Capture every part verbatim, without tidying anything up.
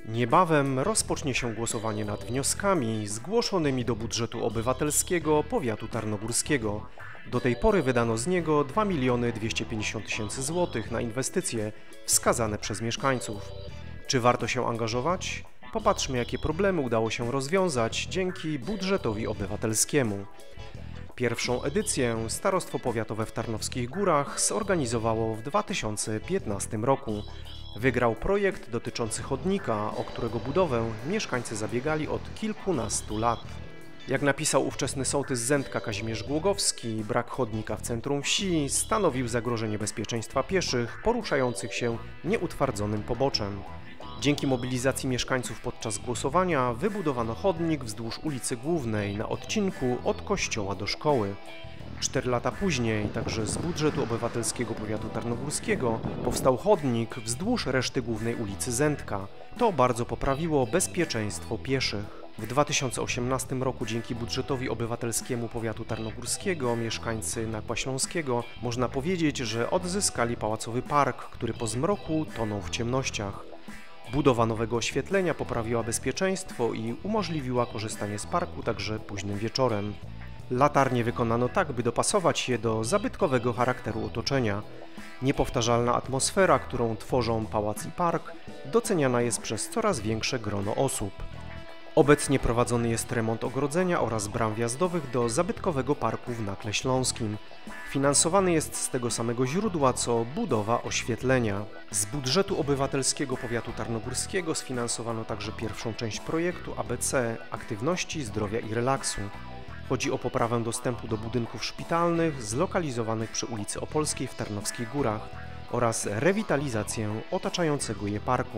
Niebawem rozpocznie się głosowanie nad wnioskami zgłoszonymi do budżetu obywatelskiego powiatu tarnogórskiego. Do tej pory wydano z niego dwa miliony dwieście pięćdziesiąt tysięcy złotych na inwestycje wskazane przez mieszkańców. Czy warto się angażować? Popatrzmy, jakie problemy udało się rozwiązać dzięki budżetowi obywatelskiemu. Pierwszą edycję Starostwo Powiatowe w Tarnowskich Górach zorganizowało w dwa tysiące piętnastym roku. Wygrał projekt dotyczący chodnika, o którego budowę mieszkańcy zabiegali od kilkunastu lat. Jak napisał ówczesny sołtys Zętka Kazimierz Głogowski, brak chodnika w centrum wsi stanowił zagrożenie bezpieczeństwa pieszych poruszających się nieutwardzonym poboczem. Dzięki mobilizacji mieszkańców podczas głosowania wybudowano chodnik wzdłuż ulicy Głównej na odcinku od kościoła do szkoły. Cztery lata później, także z budżetu obywatelskiego powiatu tarnogórskiego, powstał chodnik wzdłuż reszty głównej ulicy Zętka. To bardzo poprawiło bezpieczeństwo pieszych. W dwa tysiące osiemnastym roku dzięki budżetowi obywatelskiemu powiatu tarnogórskiego mieszkańcy Nakła Śląskiego można powiedzieć, że odzyskali pałacowy park, który po zmroku tonął w ciemnościach. Budowa nowego oświetlenia poprawiła bezpieczeństwo i umożliwiła korzystanie z parku także późnym wieczorem. Latarnie wykonano tak, by dopasować je do zabytkowego charakteru otoczenia. Niepowtarzalna atmosfera, którą tworzą pałac i park, doceniana jest przez coraz większe grono osób. Obecnie prowadzony jest remont ogrodzenia oraz bram wjazdowych do zabytkowego parku w Nakle Śląskim. Finansowany jest z tego samego źródła co budowa oświetlenia. Z budżetu obywatelskiego powiatu tarnogórskiego sfinansowano także pierwszą część projektu A B C – Aktywności, Zdrowia i Relaksu. Chodzi o poprawę dostępu do budynków szpitalnych zlokalizowanych przy ulicy Opolskiej w Tarnowskich Górach oraz rewitalizację otaczającego je parku.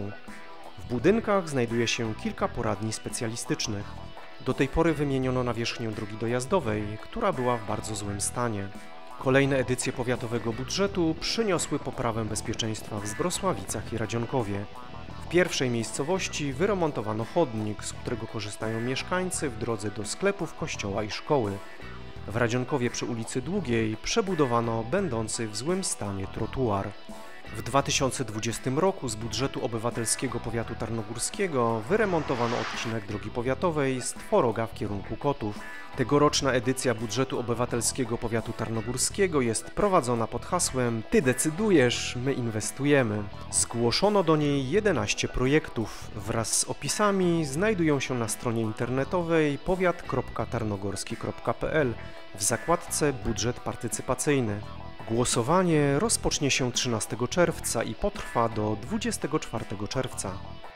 W budynkach znajduje się kilka poradni specjalistycznych. Do tej pory wymieniono nawierzchnię drogi dojazdowej, która była w bardzo złym stanie. Kolejne edycje powiatowego budżetu przyniosły poprawę bezpieczeństwa w Zbrosławicach i Radzionkowie. W pierwszej miejscowości wyremontowano chodnik, z którego korzystają mieszkańcy w drodze do sklepów, kościoła i szkoły. W Radzionkowie przy ulicy Długiej przebudowano będący w złym stanie trotuar. W dwa tysiące dwudziestym roku z budżetu obywatelskiego powiatu tarnogórskiego wyremontowano odcinek drogi powiatowej z Tworoga w kierunku Kotów. Tegoroczna edycja budżetu obywatelskiego powiatu tarnogórskiego jest prowadzona pod hasłem Ty decydujesz, my inwestujemy. Zgłoszono do niej jedenaście projektów. Wraz z opisami znajdują się na stronie internetowej powiat kropka tarnogorski kropka p l w zakładce Budżet partycypacyjny. Głosowanie rozpocznie się trzynastego czerwca i potrwa do dwudziestego czwartego czerwca.